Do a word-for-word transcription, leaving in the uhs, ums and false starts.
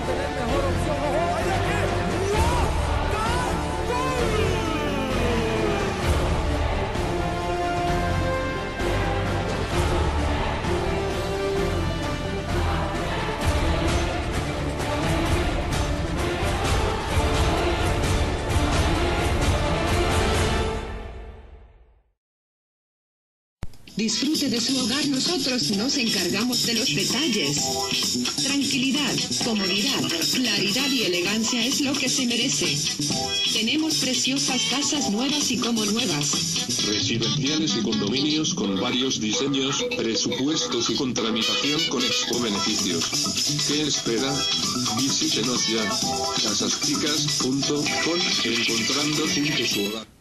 tener mejor opción. ¡Ojo! ¡Vaya que! Disfrute de su hogar, nosotros nos encargamos de los detalles. Tranquilidad, comodidad, claridad y elegancia es lo que se merece. Tenemos preciosas casas nuevas y como nuevas. Residenciales y condominios con varios diseños, presupuestos y con tramitación con expo beneficios. ¿Qué espera? Visítenos ya. casas chicas punto com, encontrando juntos su hogar.